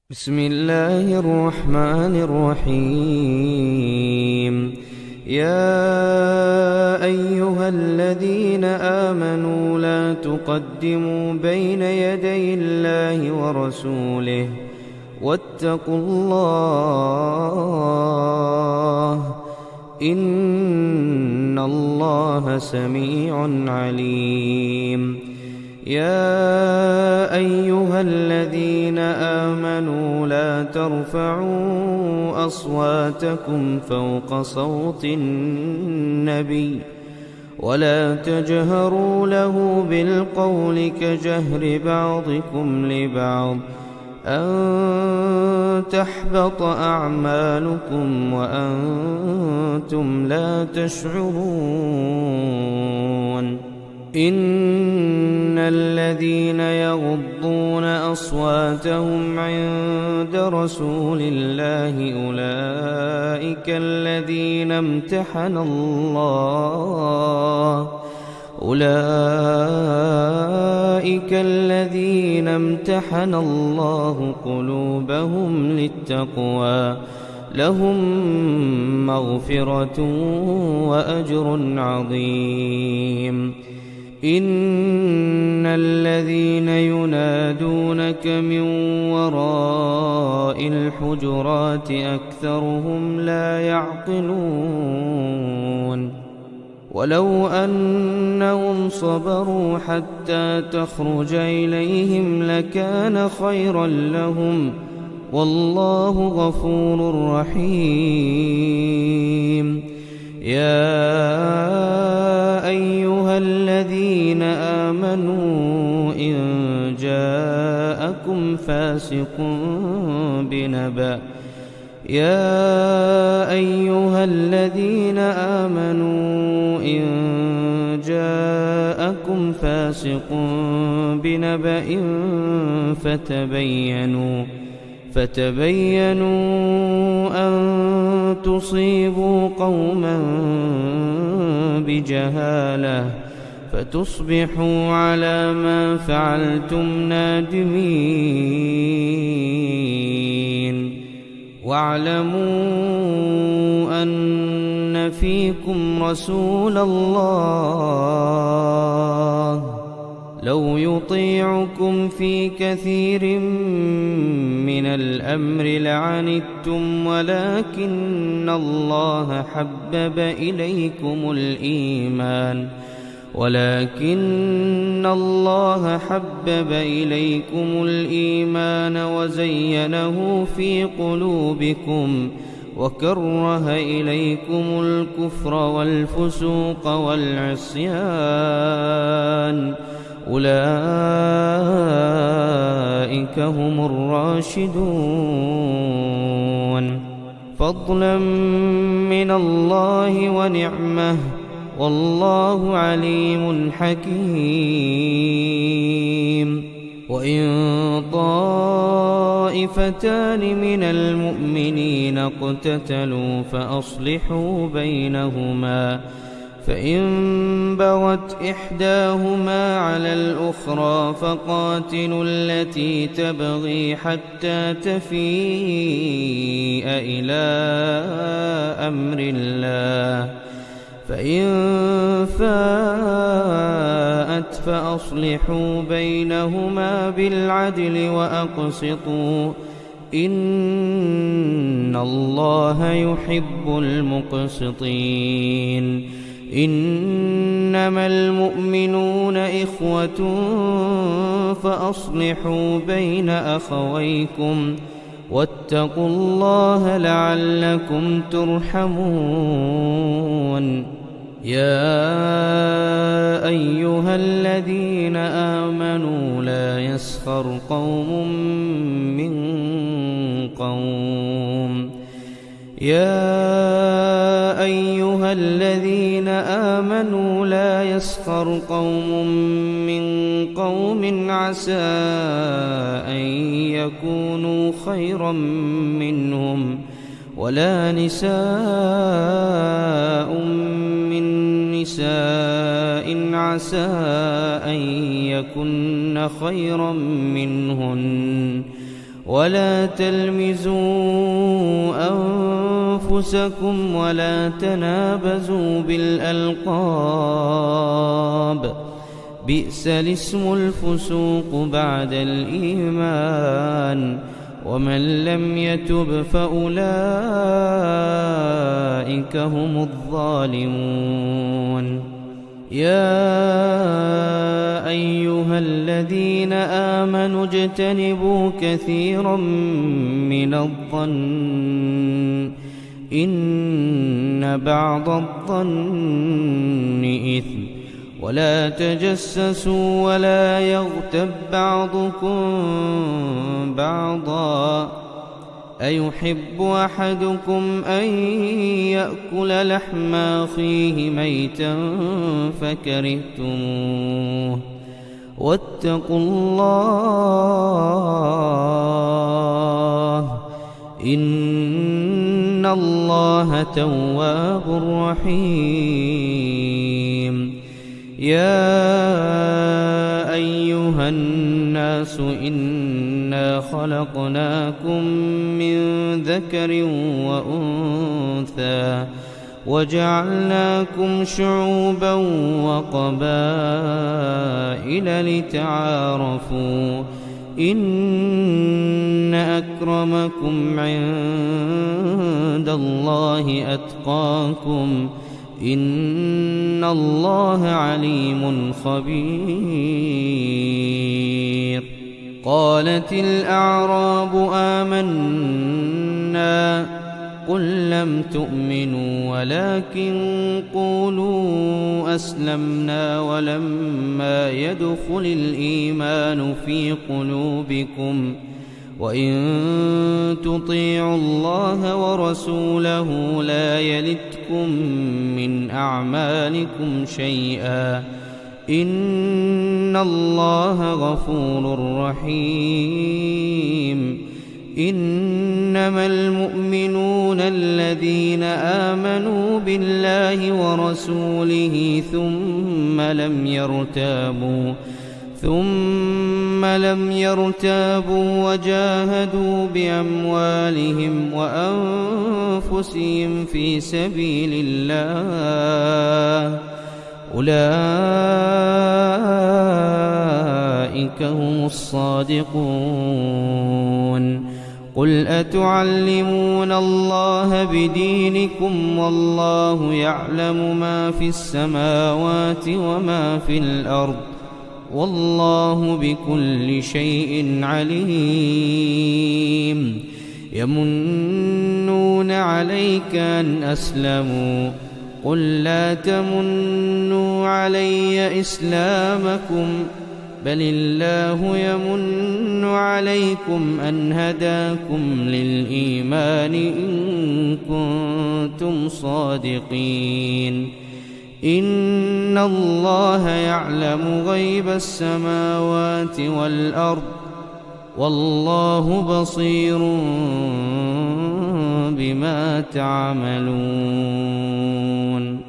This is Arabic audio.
بسم الله الرحمن الرحيم. يا أيها الذين آمنوا لا تقدموا بين يدي الله ورسوله واتقوا الله إن الله سميع عليم. يا أيها الذين آمنوا لا ترفعوا أصواتكم فوق صوت النبي ولا تجهروا له بالقول كجهر بعضكم لبعض أن تحبط أعمالكم وأنتم لا تشعرون. إن الذين يغضون أصواتهم عند رسول الله أولئك الذين امتحن الله قلوبهم للتقوى لهم مغفرة وأجر عظيم. إن الذين ينادونك من وراء الحجرات أكثرهم لا يعقلون. ولو أنهم صبروا حتى تخرج إليهم لكان خيرا لهم والله غفور رحيم. يا أيها الذين آمنوا إن جاءكم فاسق بنبأ فتبينوا أن تصيبوا قوما بجهالة فتصبحوا على ما فعلتم نادمين. واعلموا أن فيكم رسول الله لو يطيعكم في كثير من الأمر لعنتم ولكن الله حبب إليكم الإيمان وزينه في قلوبكم وكره إليكم الكفر والفسوق والعصيان أولئك هم الراشدون فضلا من الله ونعمة والله عليم حكيم. وإن طائفتان من المؤمنين اقتتلوا فأصلحوا بينهما فإن بغت إحداهما على الأخرى فقاتلوا التي تبغي حتى تفيء إلى أمر الله فإن فاءت فأصلحوا بينهما بالعدل وأقسطوا إن الله يحب المقسطين. إنما المؤمنون إخوة فأصلحوا بين أخويكم واتقوا الله لعلكم ترحمون. يا أيها الذين آمنوا لا يسخر قوم من قوم عسى أن يكونوا خيرا منهم ولا نساء من نساء عسى أن يكن خيرا منهن ولا تلمزوا أنفسكم ولا تنابزوا بالألقاب بئس الاسم الفسوق بعد الإيمان ومن لم يتب فأولئك هم الظالمون يا أيها الذين آمنوا اجتنبوا كثيرا من الظن إن بعض الظن إثم ولا تجسسوا ولا يغتب بعضكم بعضا أيحب أحدكم أن يأكل لحم أخيه ميتا فكرهتموه واتقوا الله إن الله تواب رحيم يا أيها الناس إنا خلقناكم من ذكر وأنثى وجعلناكم شعوبا وقبائل لتعارفوا إن أكرمكم عند الله أتقاكم إن الله عليم خبير قالت الأعراب آمنا قل لم تؤمنوا ولكن قولوا أسلمنا ولما يدخل الإيمان في قلوبكم وإن تطيعوا الله ورسوله لا يلتكم من أعمالكم شيئا إن الله غفور رحيم إنما المؤمنون الذين آمنوا بالله ورسوله ثم لم يرتابوا وجاهدوا بأموالهم وأنفسهم في سبيل الله أولئك هم الصادقون قل أتعلمون الله بدينكم والله يعلم ما في السماوات وما في الأرض والله بكل شيء عليم يمنون عليك أن أسلموا قل لا تمنوا علي إسلامكم بل الله يمن عليكم أن هداكم للإيمان إن كنتم صادقين إن الله يعلم غيب السماوات والأرض والله بصير بما تعملون